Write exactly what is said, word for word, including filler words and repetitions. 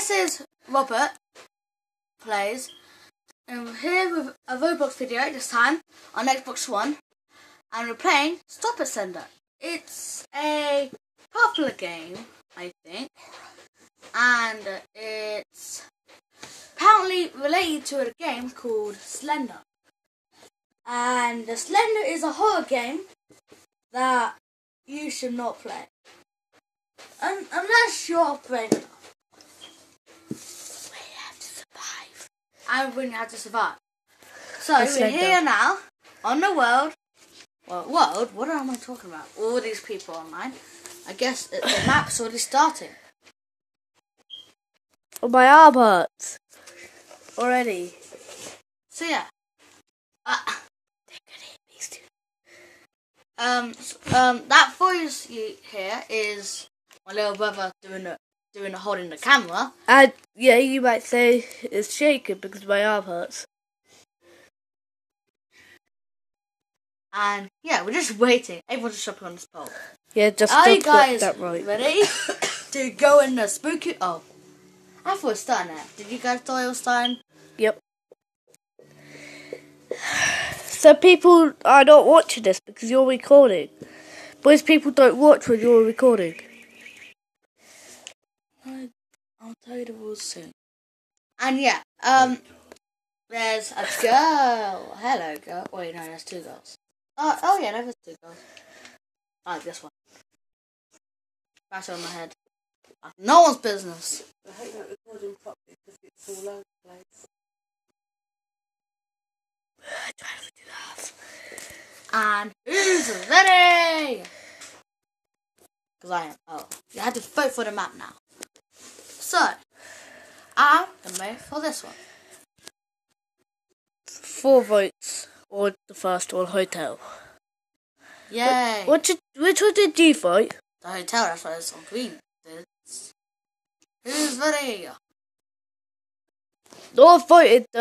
this is Robert Plays. I'm here with a Roblox video this time on Xbox One, and we're playing Stop It Sender. It's a popular game, I think, and it's apparently related to a game called Slender. And the Slender is a horror game that you should not play, Un- unless you're brave enough. We have to survive. And we have to survive. So That's we're Slender. here now on the world. Well, world? What am I talking about? All these people online. I guess the, the map's already starting. Oh, my arm hurts already. So yeah. Uh, Um, um, that voice you hear is my little brother doing the doing the holding the camera. And yeah, you might say it's shaking because my arm hurts. And yeah, we're just waiting. Everyone's just shopping on this pole. Yeah, just Are don't you put guys that right. ready to go in the spooky? Oh, I thought it was starting there. Did you guys thought it was starting? Yep. So people are not watching this because you're recording. Most people don't watch when you're recording. I, I'll tell you the rules soon. And yeah, um, there's a girl. Hello, girl. Wait, no, there's two girls. Oh, oh yeah, no, there's two girls. I like this one. Bash on my head. Like no one's business. I hate not recording properly because it's all over the place. I try to do that. And who's ready? Because I am. Oh, you have to vote for the map now. So, I'm going to vote for this one. Four votes on the first one, hotel. Yay. What did, which one did you vote? The hotel, that's why it's on green. It's, who's ready? No, I voted